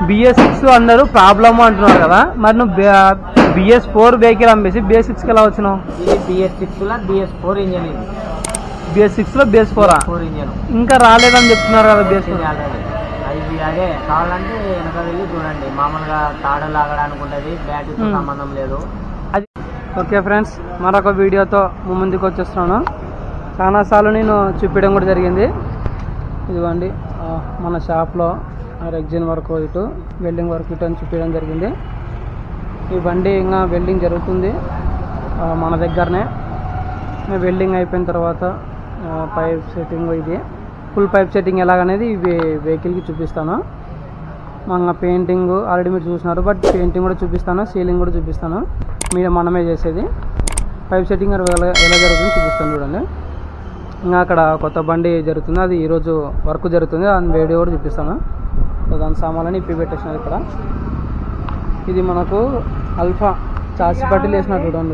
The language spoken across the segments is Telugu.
BS6 అందరూ ప్రాబ్లమ్ అంటున్నారు కదా, మరి నువ్వు BS4 వెహికల్ అమ్మేసి BS6 ఎలా వచ్చినావు? ఇది BS6 లో BS4 ఇంజన్, ఇది BS6 లో BS4 ఇంజన్ ఇంకా రాలేదని చెప్తున్నారు కదా. BS4 అది అదే కావాలంటే వెనక వెళ్ళి చూడండి, మామూలుగా తాడలు లాగడానికి ఉంటుంది, బ్యాటరీతో సంబంధం లేదు అది. ఓకే ఫ్రెండ్స్, మరొక వీడియోతో ముందుకు వచ్చేస్తున్నాను. చాలాసార్లు నేను చూపించడం కూడా జరిగింది. ఇదిగోండి మన షాప్లో రెగ్జిన్ వర్క్ ఇటు, వెల్డింగ్ వర్క్ ఇటు అని చూపించడం జరిగింది. ఈ బండి ఇంకా వెల్డింగ్ జరుగుతుంది మన దగ్గరనే. వెల్డింగ్ అయిపోయిన తర్వాత పైప్ సెట్టింగ్, ఇది ఫుల్ పైప్ సెట్టింగ్ ఎలాగనేది ఈ వెహికల్కి చూపిస్తాను. మన పెయింటింగ్ ఆల్రెడీ మీరు చూసినారు, బట్ పెయింటింగ్ కూడా చూపిస్తాను, సీలింగ్ కూడా చూపిస్తాను. మనమే చేసేది. పైప్ సెట్టింగ్ ఎలా జరుగుతుందో చూపిస్తాను చూడండి. ఇంకా అక్కడ కొత్త బండి జరుగుతుంది, అది ఈరోజు వర్క్ జరుగుతుంది, దాని వీడియో కూడా చూపిస్తాను. దాని సామాన్లని ఇప్పి పెట్టేసినారు ఇక్కడ. ఇది మనకు అల్ఫా చాసి పట్టీలు వేసినారు చూడండి.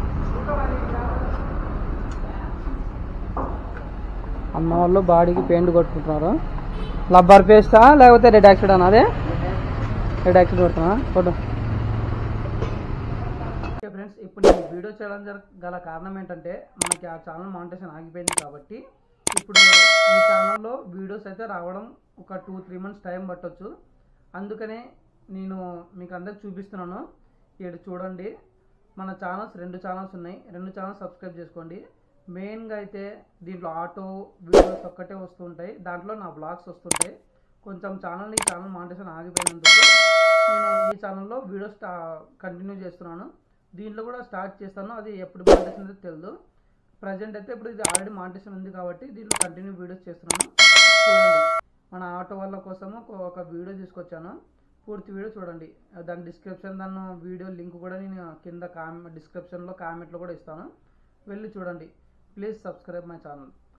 అన్న వాళ్ళు బాడీకి పెయింట్ కొట్టుకుంటున్నారు. లబ్బర్ పేస్టా లేకపోతే రెడ్ యాక్సిడ్ అన్న? అదే రెడ్ యాక్సిడ్ కొడుతున్నా ఫోటో. ఓకే ఫ్రెండ్స్, ఇప్పుడు నేను వీడియో చేయడం గల కారణం ఏంటంటే, మనకి ఆ ఛానల్ మానిటైజేషన్ ఆగిపోయింది కాబట్టి ఇప్పుడు ఈ ఛానల్లో వీడియోస్ అయితే రావడం ఒక 2-3 మంత్స్ టైం పట్టవచ్చు. అందుకనే నేను మీకు అందరికి చూపిస్తున్నాను. ఇక్కడ చూడండి, మన ఛానల్స్ 2 ఛానల్స్ ఉన్నాయి, 2 ఛానల్స్ సబ్స్క్రైబ్ చేసుకోండి. మెయిన్గా అయితే దీంట్లో ఆటో వీడియోస్ ఒక్కటే వస్తుంటాయి, దాంట్లో నా బ్లాగ్స్ వస్తుంటాయి. కొంచెం ఈ ఛానల్ మానిటైజేషన్ ఆగిపోయినందుకు నేను ఈ ఛానల్లో వీడియోస్ కంటిన్యూ చేస్తున్నాను. దీంట్లో కూడా స్టార్ట్ చేస్తాను, అది ఎప్పుడు మానిటైజేషన్ అయితే తెలియదు. ప్రజెంట్ అయితే ఇప్పుడు ఇది ఆల్రెడీ మానిటైజేషన్ ఉంది కాబట్టి దీంట్లో కంటిన్యూ వీడియోస్ చేస్తున్నాను. చూడండి, మన ఆటో వాళ్ళ కోసము ఒక వీడియో తీసుకొచ్చాను, పూర్తి వీడియో చూడండి. దాని డిస్క్రిప్షన్, దాని వీడియో లింక్ కూడా నేను కింద డిస్క్రిప్షన్లో కామెంట్లో కూడా ఇస్తాను, వెళ్ళి చూడండి. Please subscribe my channel.